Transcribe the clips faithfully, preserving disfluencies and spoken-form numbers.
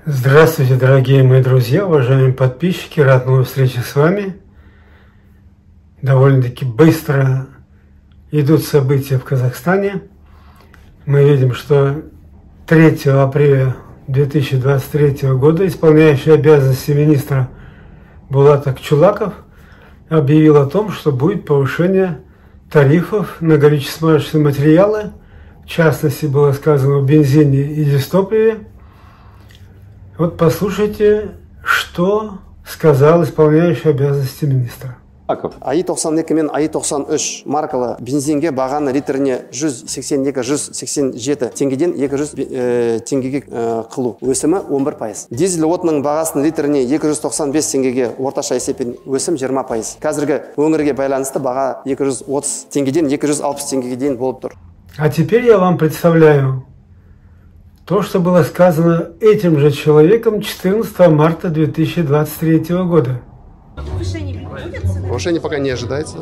Здравствуйте, дорогие мои друзья, уважаемые подписчики, рад новой встрече с вами. Довольно-таки быстро идут события в Казахстане. Мы видим, что третьего апреля две тысячи двадцать третьего года исполняющий обязанности министра Булат Акчулаков объявил о том, что будет повышение тарифов на горюче-смазочные материалы, в частности, было сказано о бензине и дизтопливе. Вот послушайте, что сказал исполняющий обязанности министра. АИ тоқсан екі мен АИ тоқсан үш маркалы бензинге бағаны литріне жүз сексен екі — жүз сексен жеті теңгеден екі жүз теңгеге қылу өсімі он бір пайыз. Дизель отынның бағасын литріне екі жүз тоқсан бес теңгеге орташа есеппен өсім жиырма пайыз. Қазіргі өңірге байланысты баға екі жүз отыз теңгеден екі жүз алпыс теңгеге дейін болып тұр. А теперь я вам представляю то, что было сказано этим же человеком четырнадцатого марта две тысячи двадцать третьего года. Повышение пока не ожидается.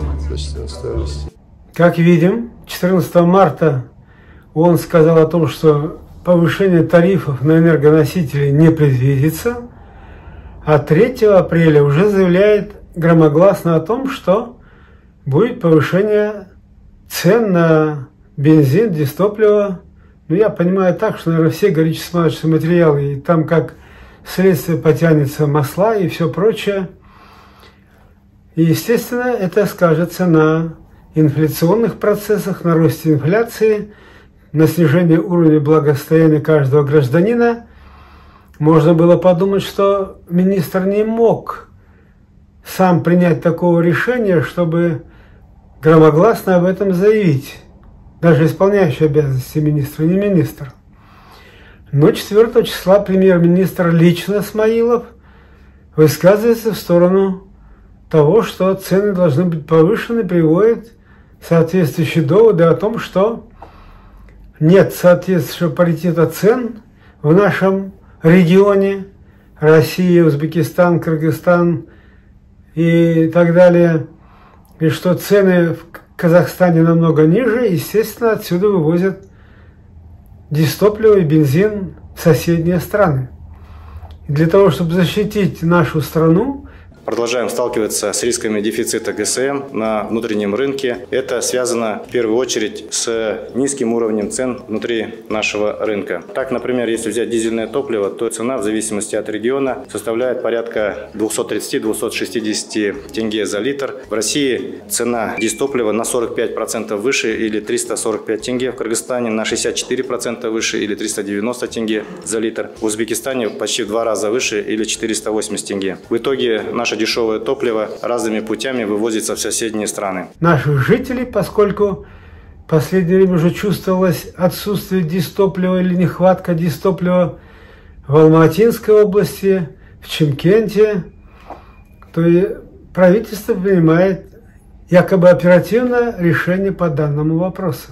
Как видим, четырнадцатого марта он сказал о том, что повышение тарифов на энергоносители не предвидится, а третьего апреля уже заявляет громогласно о том, что будет повышение цен на бензин, дизтопливо. Ну, я понимаю так, что, наверное, все горюче-смазочные материалы, и там как следствие потянется масла и все прочее. И, естественно, это скажется на инфляционных процессах, на росте инфляции, на снижении уровня благосостояния каждого гражданина. Можно было подумать, что министр не мог сам принять такого решения, чтобы громогласно об этом заявить. Даже исполняющий обязанности министра, не министр. Но четвёртого числа премьер-министр лично Смаилов высказывается в сторону того, что цены должны быть повышены, приводит соответствующие доводы о том, что нет соответствующего паритета цен в нашем регионе, Россия, Узбекистан, Кыргызстан и так далее, и что цены в Казахстане намного ниже, естественно, отсюда вывозят дизтопливо и бензин в соседние страны. И для того, чтобы защитить нашу страну, продолжаем сталкиваться с рисками дефицита ГСМ на внутреннем рынке. Это связано в первую очередь с низким уровнем цен внутри нашего рынка. Так, например, если взять дизельное топливо, то цена в зависимости от региона составляет порядка двухсот тридцати — двухсот шестидесяти тенге за литр. В России цена дизтоплива на сорок пять процентов выше или триста сорок пять тенге. В Кыргызстане на шестьдесят четыре процента выше или триста девяносто тенге за литр. В Узбекистане почти в два раза выше или четыреста восемьдесят тенге. В итоге наша дешевое топливо разными путями вывозится в соседние страны. Наших жителей, поскольку в последнее время уже чувствовалось отсутствие дизтоплива или нехватка дизтоплива в Алматинской области, в Чимкенте, то и правительство принимает якобы оперативное решение по данному вопросу.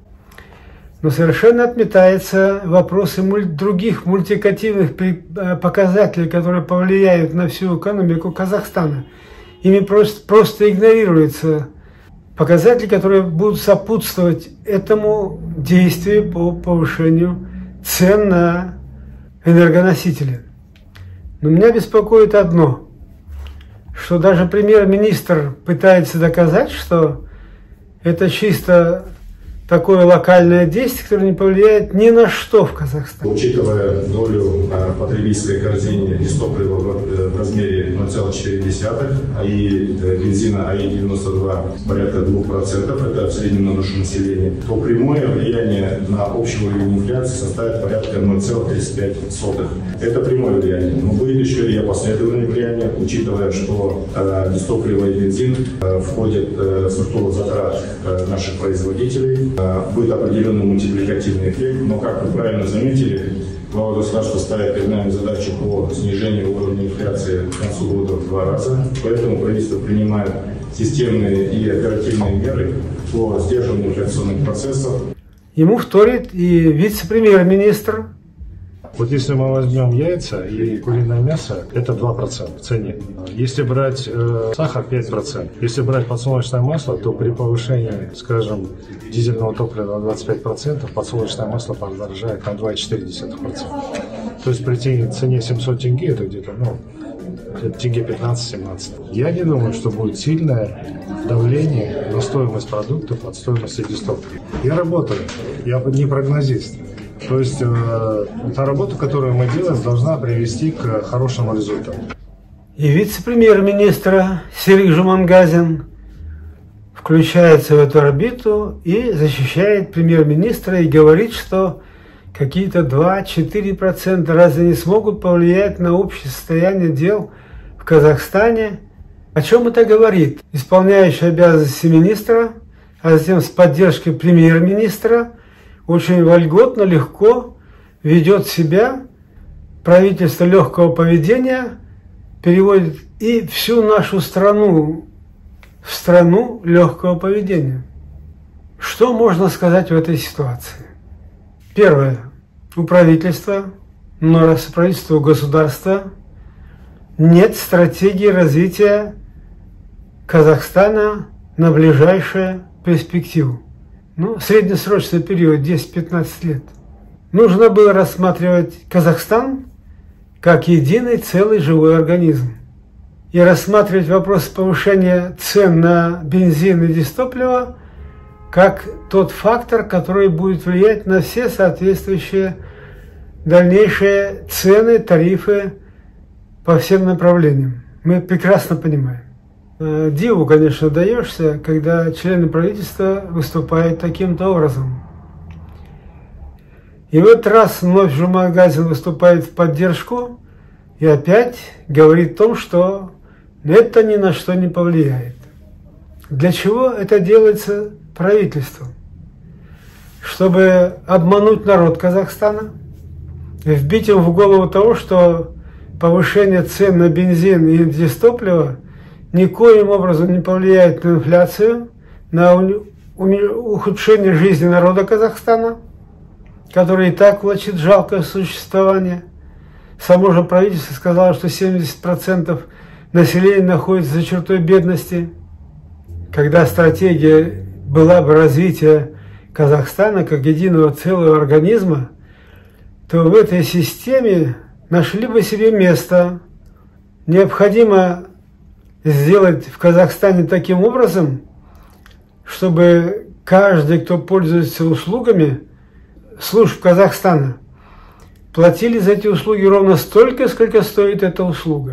Но совершенно отметаются вопросы других мультипликативных показателей, которые повлияют на всю экономику Казахстана. Ими просто, просто игнорируются показатели, которые будут сопутствовать этому действию по повышению цен на энергоносители. Но меня беспокоит одно, что даже премьер-министр пытается доказать, что это чисто такое локальное действие, которое не повлияет ни на что в Казахстане. Учитывая долю а, потребительской корзины дизтоплива в, в размере ноль целых четыре десятых, а и бензина АИ девяносто два порядка двух процентов, это в среднем на душу населения, то прямое влияние на общий уровень инфляции составит порядка ноль целых тридцать пять сотых. Это прямое влияние. Но будет еще и опосредованное влияние, учитывая, что э, дизтопливо и бензин э, входят э, в структуру затрат э, наших производителей. Будет определенный мультипликативный эффект, но, как вы правильно заметили, глава государства ставит перед нами задачу по снижению уровня инфляции к концу года в два раза. Поэтому правительство принимает системные и оперативные меры по сдерживанию инфляционных процессов. Ему вторит и вице-премьер-министр Вот если мы возьмем яйца и куриное мясо, это два процента в цене. Если брать э, сахар, пять процентов. Если брать подсолнечное масло, то при повышении, скажем, дизельного топлива на двадцать пять процентов, подсолнечное масло подорожает на два целых четыре десятых процента. То есть при цене семьсот тенге, это где-то, ну, тенге пятнадцать-семнадцать. Я не думаю, что будет сильное давление на стоимость продуктов от стоимости дистоплива. Я работаю, я не прогнозист. То есть э, та работа, которую мы делаем, должна привести к хорошему результату. И вице-премьер-министра Серик Жумангазин включается в эту орбиту и защищает премьер-министра и говорит, что какие-то два-четыре процента разве не смогут повлиять на общее состояние дел в Казахстане? О чем это говорит? Исполняющий обязанности министра, а затем с поддержкой премьер-министра, очень вольготно, легко ведет себя, правительство легкого поведения переводит и всю нашу страну в страну легкого поведения. Что можно сказать в этой ситуации? Первое. У правительства, но раз у правительства у государства нет стратегии развития Казахстана на ближайшую перспективу. Ну, среднесрочный период десять-пятнадцать лет. Нужно было рассматривать Казахстан как единый целый живой организм. И рассматривать вопрос повышения цен на бензин и дистопливо как тот фактор, который будет влиять на все соответствующие дальнейшие цены, тарифы по всем направлениям. Мы прекрасно понимаем. Диву, конечно, даешься, когда члены правительства выступают таким-то образом. И в этот раз вновь Жумангазин выступает в поддержку и опять говорит о том, что это ни на что не повлияет. Для чего это делается правительством? Чтобы обмануть народ Казахстана, вбить им в голову того, что повышение цен на бензин и дистопливо никоим образом не повлияет на инфляцию, на ухудшение жизни народа Казахстана, который и так влачит жалкое существование. Само же правительство сказало, что семьдесят процентов населения находится за чертой бедности. Когда стратегия была бы развития Казахстана как единого целого организма, то в этой системе нашли бы себе место. Необходимо сделать в Казахстане таким образом, чтобы каждый, кто пользуется услугами служб Казахстана, платили за эти услуги ровно столько, сколько стоит эта услуга.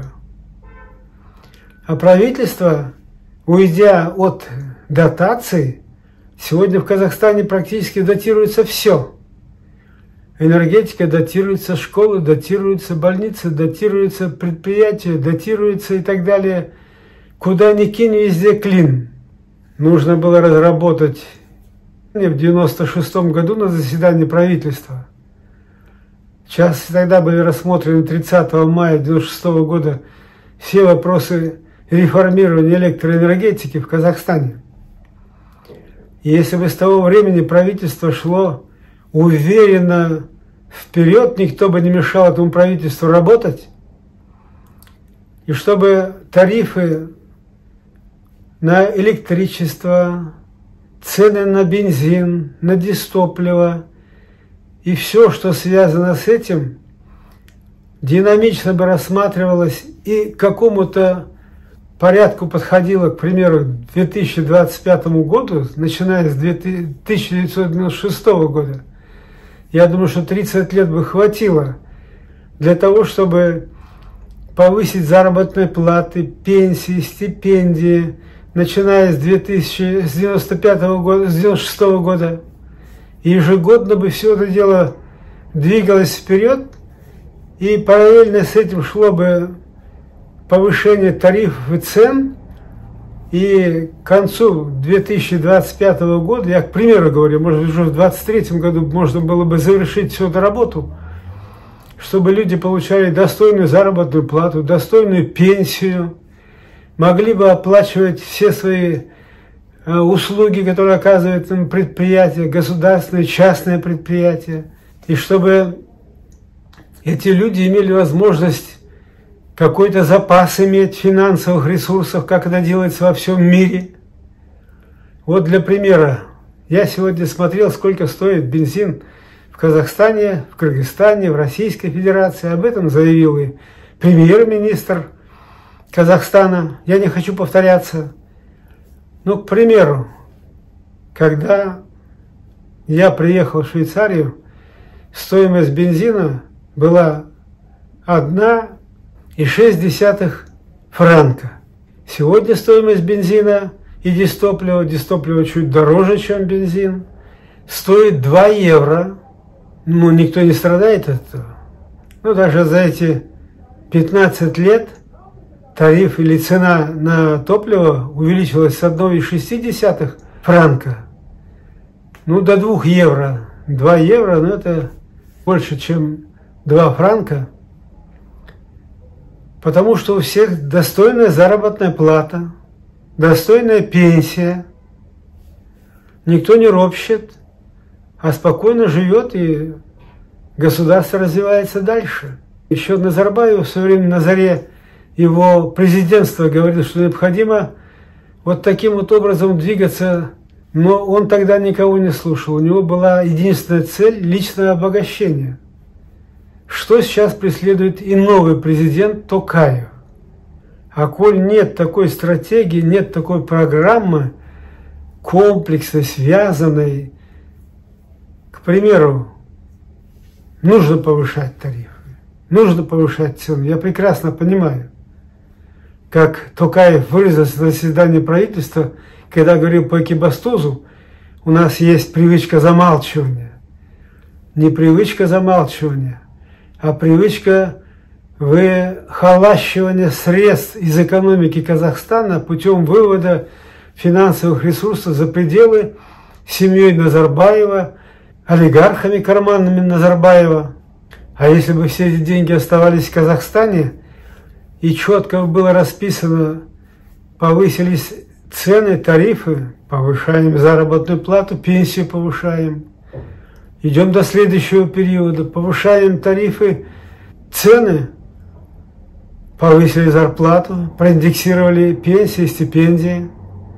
А правительство, уйдя от дотаций, сегодня в Казахстане практически датируется все. Энергетика датируется, школы датируются, больницы датируются, предприятия датируются и так далее. Куда ни кинь, везде клин. Нужно было разработать в девяносто шестом году на заседании правительства. Сейчас тогда были рассмотрены тридцатого мая девяносто шестого года все вопросы реформирования электроэнергетики в Казахстане. И если бы с того времени правительство шло уверенно вперед, никто бы не мешал этому правительству работать, и чтобы тарифы на электричество, цены на бензин, на дистопливо и все, что связано с этим, динамично бы рассматривалось и к какому-то порядку подходило, к примеру, к две тысячи двадцать пятому году, начиная с тысяча девятьсот девяносто шестого года. Я думаю, что тридцать лет бы хватило для того, чтобы повысить заработные платы, пенсии, стипендии, начиная с две тысячи девяносто пятого года, с девяносто шестого года. И ежегодно бы все это дело двигалось вперед, и параллельно с этим шло бы повышение тарифов и цен, и к концу две тысячи двадцать пятого года, я к примеру говорю, может быть, уже в двадцать третьем году можно было бы завершить всю эту работу, чтобы люди получали достойную заработную плату, достойную пенсию, могли бы оплачивать все свои э, услуги, которые оказывают им предприятия, государственные, частные предприятия, и чтобы Эти люди имели возможность какой-то запас иметь финансовых ресурсов, как это делается во всем мире. Вот для примера, я сегодня смотрел, сколько стоит бензин в Казахстане, в Кыргызстане, в Российской Федерации. Об этом заявил и премьер-министр Казахстана. Я не хочу повторяться. Но, к примеру, когда я приехал в Швейцарию, стоимость бензина была одна и шесть десятых франка. Сегодня стоимость бензина и дистоплива, дистоплива чуть дороже, чем бензин, стоит два евро. Ну, никто не страдает от этого. Ну, даже за эти пятнадцать лет тариф или цена на топливо увеличилась с одной и шести десятых франка, ну, до двух евро. два евро, ну, это больше, чем два франка. Потому что у всех достойная заработная плата, достойная пенсия. Никто не ропщет, а спокойно живет, и государство развивается дальше. Еще Назарбаев в свое время на заре его президентства говорил, что необходимо вот таким вот образом двигаться, но он тогда никого не слушал. У него была единственная цель – личное обогащение. Что сейчас преследует и новый президент Токаев. А коль нет такой стратегии, нет такой программы, комплексной, связанной, к примеру, нужно повышать тарифы, нужно повышать цены. Я прекрасно понимаю, как Токаев выразился на заседании правительства, когда говорил по экибастузу, у нас есть привычка замалчивания. Не привычка замалчивания, а привычка выхолащивания средств из экономики Казахстана путем вывода финансовых ресурсов за пределы семьей Назарбаева, олигархами карманными Назарбаева. А если бы все эти деньги оставались в Казахстане и четко было расписано, повысились цены, тарифы, повышаем заработную плату, пенсию повышаем, идем до следующего периода, повышаем тарифы, цены, повысили зарплату, проиндексировали пенсии, стипендии.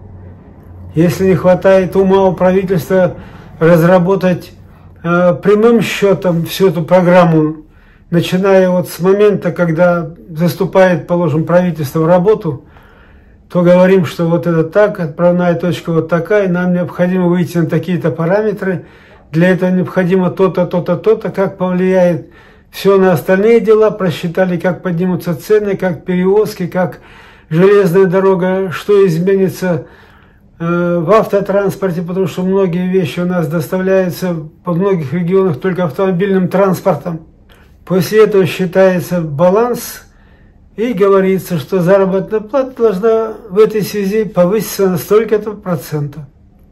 Если не хватает ума у правительства разработать э, прямым счетом всю эту программу, начиная вот с момента, когда заступает, положим, правительство в работу, то говорим, что вот это так, отправная точка вот такая, нам необходимо выйти на такие-то параметры, для этого необходимо то-то, то-то, то-то, как повлияет все на остальные дела, просчитали, как поднимутся цены, как перевозки, как железная дорога, что изменится э, в автотранспорте, потому что многие вещи у нас доставляются по многих регионах только автомобильным транспортом. После этого считается баланс и говорится, что заработная плата должна в этой связи повыситься на столько-то процентов.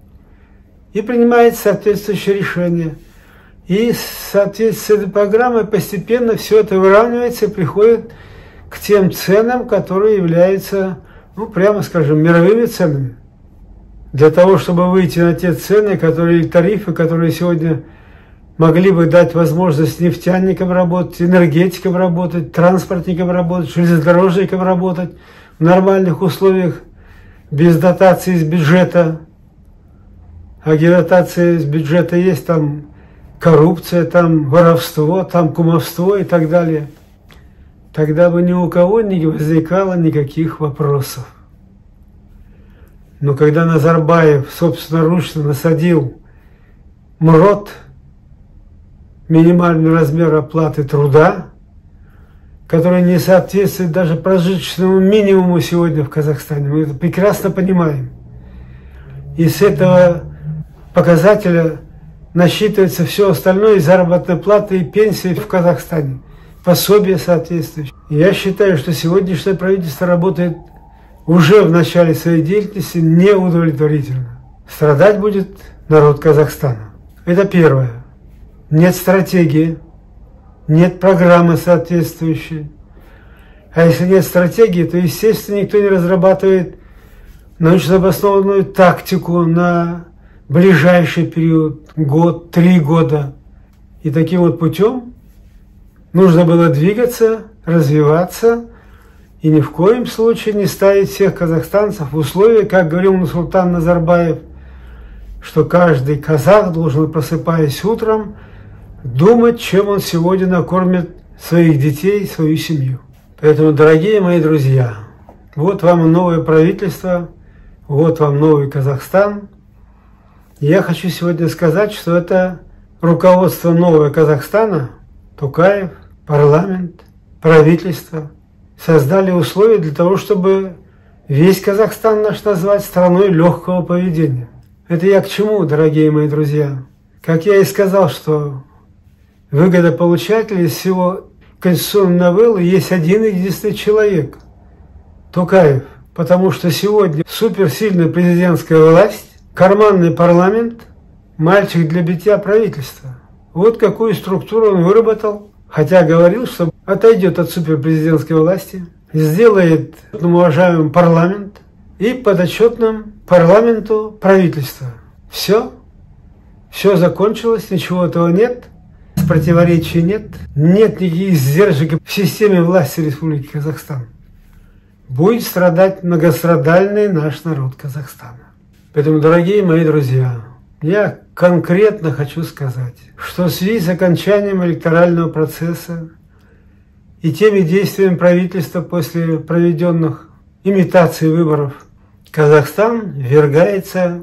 И принимается соответствующее решение. И в соответствии с этой программой постепенно все это выравнивается и приходит к тем ценам, которые являются, ну, прямо скажем, мировыми ценами. Для того, чтобы выйти на те цены, которые, тарифы, которые сегодня могли бы дать возможность нефтяникам работать, энергетикам работать, транспортникам работать, железнодорожникам работать в нормальных условиях, без дотации из бюджета. А где дотация из бюджета есть, там коррупция, там воровство, там кумовство и так далее. Тогда бы ни у кого не возникало никаких вопросов. Но когда Назарбаев собственноручно насадил МРОТ, минимальный размер оплаты труда, который не соответствует даже прожиточному минимуму сегодня в Казахстане, мы это прекрасно понимаем. И с этого показателя насчитывается все остальное, и заработная плата, и пенсии в Казахстане, пособие соответствующее. Я считаю, что сегодняшнее правительство работает уже в начале своей деятельности неудовлетворительно. Страдать будет народ Казахстана. Это первое. Нет стратегии, нет программы соответствующей. А если нет стратегии, то, естественно, никто не разрабатывает научно обоснованную тактику на ближайший период, год, три года. И таким вот путем Нужно было двигаться, развиваться и ни в коем случае не ставить всех казахстанцев в условия, как говорил Нурсултан Назарбаев, что каждый казах должен, просыпаясь утром, думать, чем он сегодня накормит своих детей, свою семью. Поэтому, дорогие мои друзья, вот вам новое правительство, вот вам новый Казахстан. Я хочу сегодня сказать, что это руководство нового Казахстана, Токаев, парламент, правительство создали условия для того, чтобы весь Казахстан наш назвать страной легкого поведения. Это я к чему, дорогие мои друзья? Как я и сказал, что выгодополучатель из всего конституционной новеллы есть один единственный человек – Токаев. Потому что сегодня суперсильная президентская власть, карманный парламент, мальчик для битья правительства. Вот какую структуру он выработал, хотя говорил, что отойдет от суперпрезидентской власти, сделает уважаемым парламент и подотчетным парламенту правительство. Все. Все закончилось, ничего этого нет, противоречий нет, нет никаких издержек в системе власти Республики Казахстан. Будет страдать многострадальный наш народ Казахстана. Поэтому, дорогие мои друзья, я конкретно хочу сказать, что в связи с окончанием электорального процесса и теми действиями правительства после проведенных имитаций выборов, Казахстан ввергается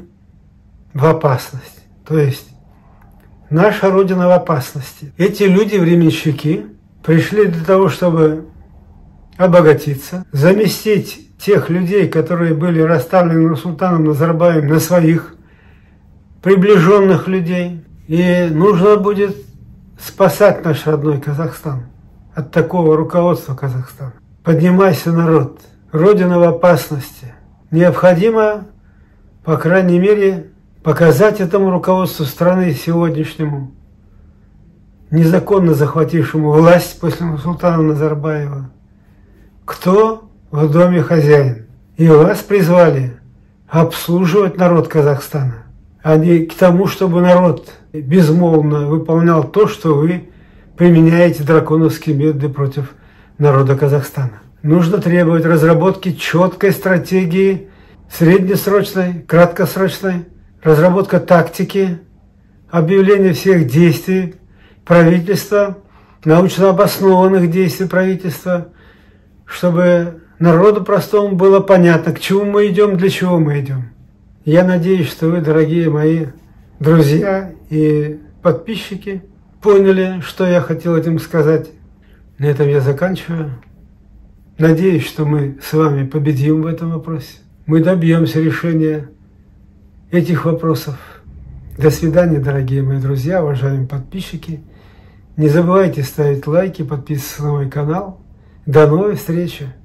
в опасность. То есть наша Родина в опасности. Эти люди, временщики, пришли для того, чтобы обогатиться, заместить тех людей, которые были расставлены Нурсултаном Назарбаевым на своих приближенных людей. И нужно будет спасать наш родной Казахстан от такого руководства Казахстана. Поднимайся, народ. Родина в опасности. Необходимо, по крайней мере, показать этому руководству страны сегодняшнему, незаконно захватившему власть после Нурсултана Назарбаева, кто в доме хозяин. И вас призвали обслуживать народ Казахстана, а не к тому, чтобы народ безмолвно выполнял то, что вы применяете драконовские методы против народа Казахстана. Нужно требовать разработки четкой стратегии, среднесрочной, краткосрочной, разработка тактики, объявление всех действий правительства, научно обоснованных действий правительства, чтобы народу простому было понятно, к чему мы идем, для чего мы идем. Я надеюсь, что вы, дорогие мои друзья и подписчики, поняли, что я хотел этим сказать. На этом я заканчиваю. Надеюсь, что мы с вами победим в этом вопросе. Мы добьемся решения этих вопросов. До свидания, дорогие мои друзья, уважаемые подписчики. Не забывайте ставить лайки, подписываться на мой канал. До новой встречи!